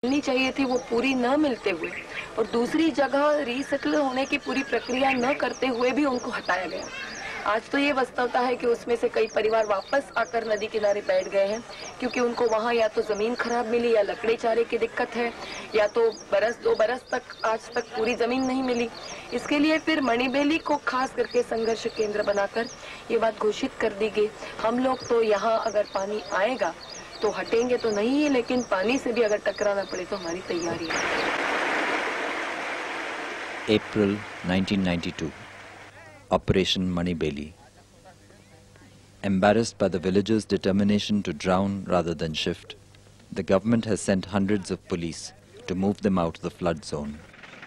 मिलनी चाहिए थी वो पूरी न मिलते हुए और दूसरी जगह रीसेटल होने की पूरी प्रक्रिया न करते हुए भी उनको हटाया गया। आज तो ये वास्तवता है कि उसमें से कई परिवार वापस आकर नदी किनारे बैठ गए हैं क्योंकि उनको वहाँ या तो जमीन खराब मिली या लकड़ी चारे की दिक्कत है या तो बरस 2 बरस तक आज तक पूरी जमीन नहीं मिली। इसके लिए फिर मणिबेली को खास करके संघर्ष केंद्र बनाकर ये बात घोषित कर दी गई, हम लोग तो यहाँ अगर पानी आएगा तो हटेंगे तो नहीं है, लेकिन पानी से भी अगर टकराना पड़े तो हमारी तैयारी है। April 1992. Operation Manibeli. Embarrassed by the villagers' determination to drown rather than shift, the government has sent hundreds of police to move them out of the flood zone.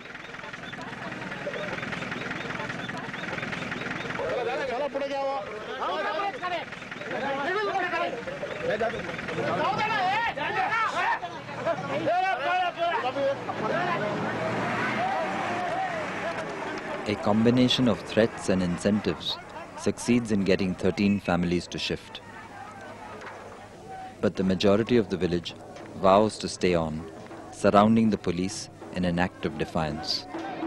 A combination of threats and incentives succeeds in getting 13 families to shift. But the majority of the village vows to stay on, surrounding the police in an act of defiance.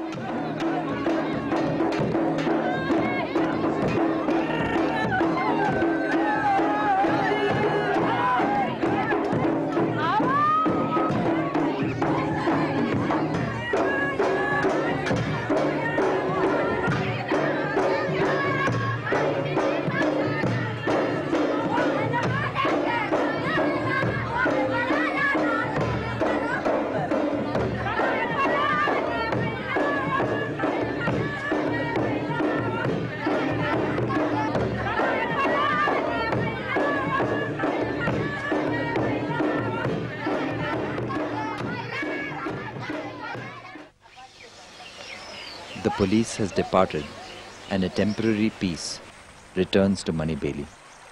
The police has departed and a temporary peace returns to Manibeli.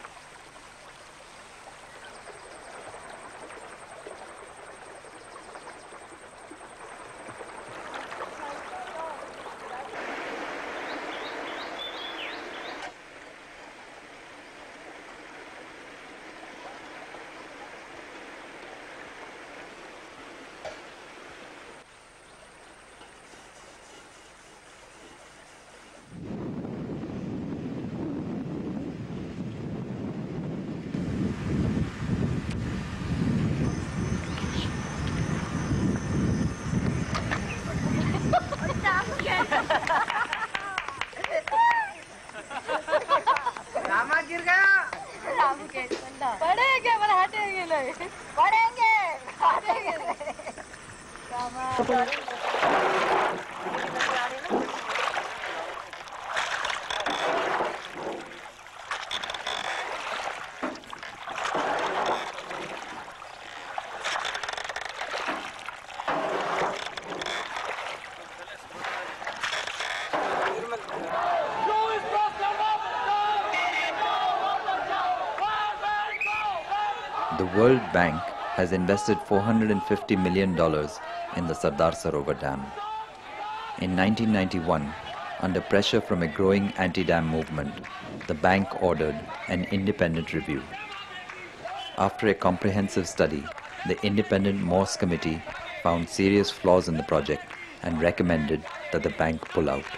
पढ़ेंगे पर हटेंगे नहीं, पढ़ेंगे हटेंगे नहीं। The World Bank has invested $450 million in the Sardar Sarovar Dam. In 1991, under pressure from a growing anti-dam movement, the bank ordered an independent review. After a comprehensive study, the independent Morse Committee found serious flaws in the project and recommended that the bank pull out.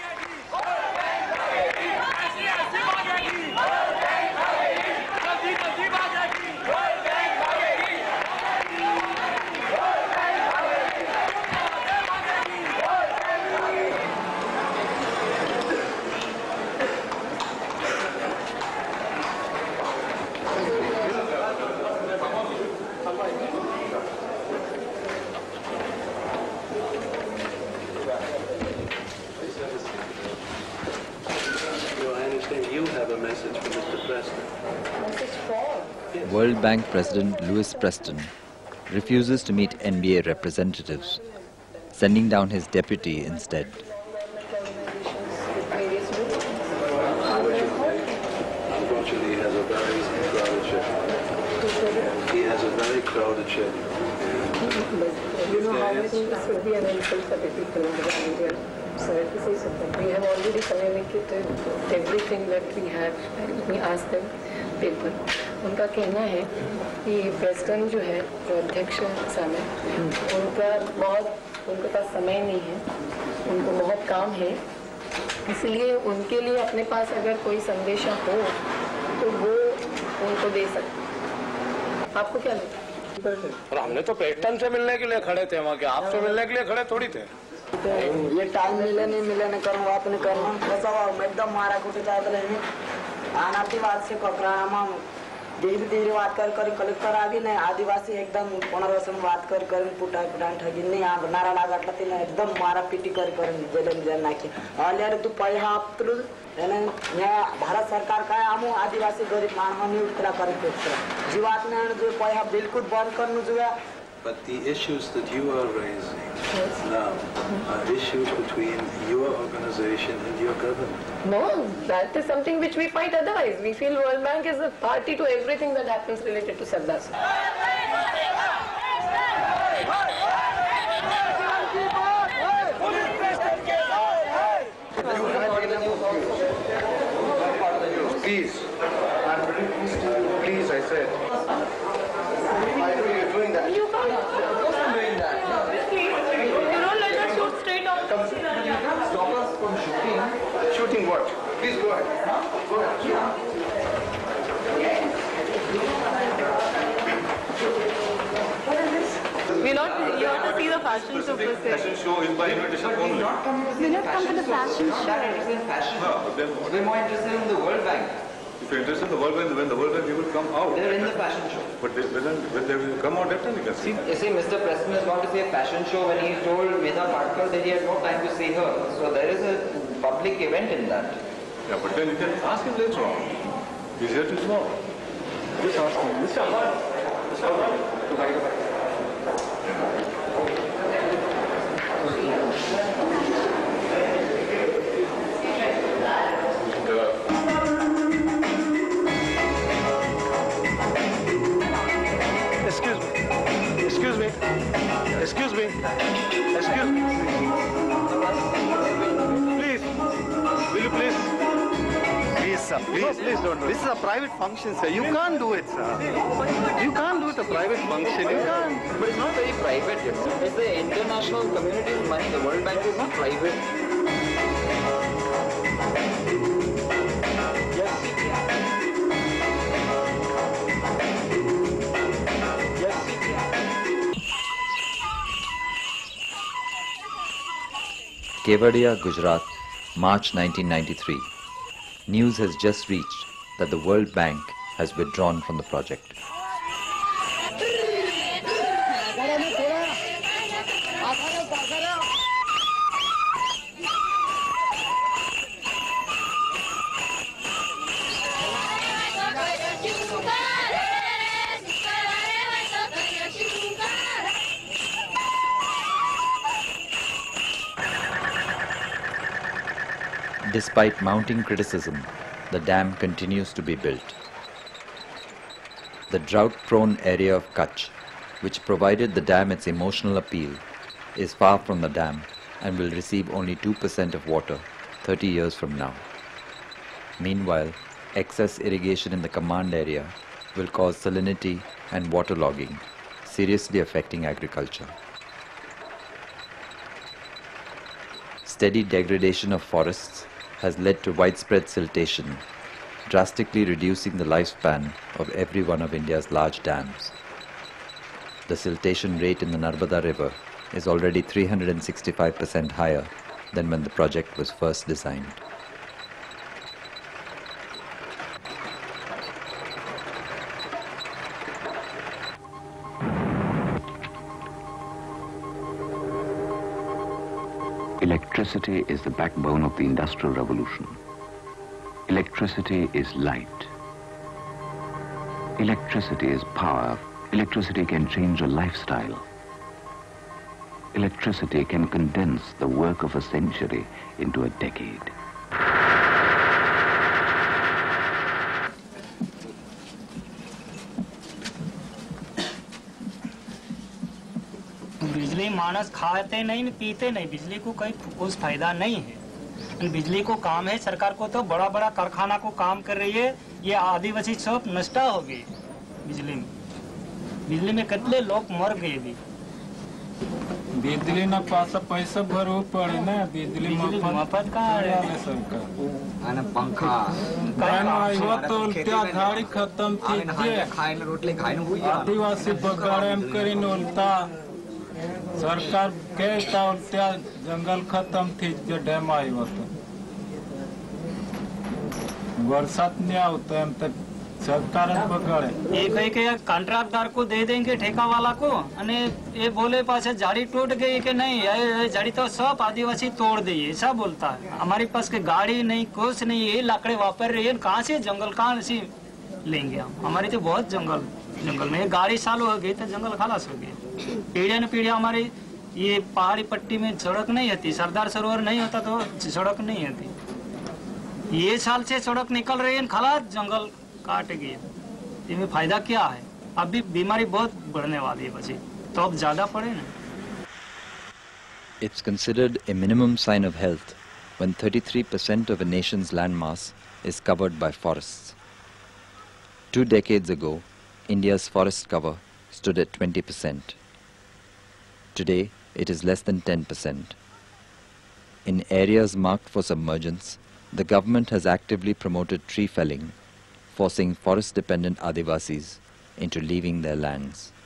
You have a message for Mr. Preston. Message for? Yes. World Bank President Louis Preston refuses to meet NBA representatives, sending down his deputy instead. Unfortunately, he has a very crowded schedule. He has a very crowded schedule. You know how much this would be an insult for the people in the valley. So let me say something. We have already communicated everything that we have. Let me ask them paper. उनका कहना है कि president जो है, जो अध्यक्ष सामने, उनके पास समय नहीं है, उनको बहुत काम है, इसलिए उनके लिए अपने पास अगर कोई संदेशा हो तो वो उनको दे सकते। आपको क्या लगता है? और हमने तो प्रेसिडेंट से मिलने के लिए खड़े थे, वहाँ के आपसे मिलने के लिए खड़े थोड़ी थे। ये टाइम मिले नहीं करूँ बात नहीं करना कसं एकदम मारा कुठे जायचं अनादिवाद से ककरामा धीरे धीरे बात कर कलेक्टर आगे नहीं आदिवासी एकदम पुनर्वसन बात कर पुटान ठगी नहीं नारा लागटला तिने एकदम मारा पिटी कर जेल नाखी अल्यारे तू पैसा आपतरू भारत सरकार काय आमू आदिवासी गरीब मानव नियुक्तला कर जीवात ने जो पैसा बिल्कुल बंद करनु जुआ. But the issues that you are raising now are issues between your organization and your government. No, that is something which we fight otherwise. We feel World Bank is a party to everything that happens related to Sardar Please, please, I said. Why are you doing that? You can't. Doing that. Please, you don't let us shoot straight on. Stop us from shooting. Shooting what? Please go ahead. Go ahead. We're not here to see the fashion show per se. Fashion show is by invitation only. We're not come to the fashion show. No, but then what? We're more interested in the World Bank. If you're interested in the World Bank, when the World Bank people come out. They're in the fashion show. But when they will come out, that time you can see. You see, Mr. Preston has gone to see a fashion show when he told Medha Patkar that he had no time to see her. So there is a public event in that. Yeah, but then you can ask him later on. He's here till tomorrow. Just ask him. Mr. Ahmad. Excuse me. Please, will you please? Please, sir. Please. No, please don't do it. This is a private function, sir. You can't do it, sir. You can't do it a private function. You can't. But it's not very private, you know. It's the international community's money. The World Bank is not private. Kevadia, Gujarat, March 1993. News has just reached that the World Bank has withdrawn from the project. Despite mounting criticism, the dam continues to be built. The drought-prone area of Kutch, which provided the dam its emotional appeal, is far from the dam and will receive only 2% of water 30 years from now. Meanwhile, excess irrigation in the command area will cause salinity and waterlogging, seriously affecting agriculture. Steady degradation of forests has led to widespread siltation, drastically reducing the lifespan of every one of India's large dams. The siltation rate in the Narmada River is already 365% higher than when the project was first designed. Electricity is the backbone of the Industrial Revolution. Electricity is light. Electricity is power. Electricity can change a lifestyle. Electricity can condense the work of a century into a decade. बिजली मानस खाते नहीं पीते नहीं, बिजली को कोई कुछ फायदा नहीं है। बिजली को काम है, सरकार को तो बड़ा बड़ा कारखाना को काम कर रही है, ये आदिवासी सब नष्ट हो गए बिजली में कितने लोग मर गए भी। बिजली ना पास पैसा भरव पड़े ना, बिजली मफत का सरकार पंखा तो त्या गाड़ी खत्म थी रोटली खाई आदिवासी बगाड़े करी उल्टा सरकार कहता उल्टा जंगल खत्म थी जो डैम आई वो तो बरसात नहीं आता हम तक सरकार बगाड़े एक कॉन्ट्रैक्टदार को दे देंगे ठेका वाला को, अने ये बोले पास झाड़ी टूट गई कि नहीं, ये झाड़ी तो सब आदिवासी तोड़ दी, ऐसा बोलता है। हमारे पास के गाड़ी नहीं कुछ नहीं, ये लाकड़े वापर रही है, कहाँ से जंगल कहाँ से लेंगे हम? हमारे तो बहुत जंगल में गाड़ी चालू हो गई तो जंगल खालास हो गए। पीढ़िया न पीढ़िया हमारी ये पहाड़ी पट्टी में सड़क नहीं होती, सरदार सरोवर नहीं होता तो सड़क नहीं होती। ये साल से सड़क निकल रही है, खालास जंगल काट गए, इसमें फायदा क्या है? अभी बीमारी बहुत बढ़ने वाली है बच्चे, तो अब ज्यादा पड़े ना। It's considered a minimum sign of health when 33% of a nation's landmass is covered by forests. 2 decades ago, India's forest cover stood at 20%. Today, it is less than 10%. In areas marked for submergence, the government has actively promoted tree felling, forcing forest-dependent Adivasis into leaving their lands.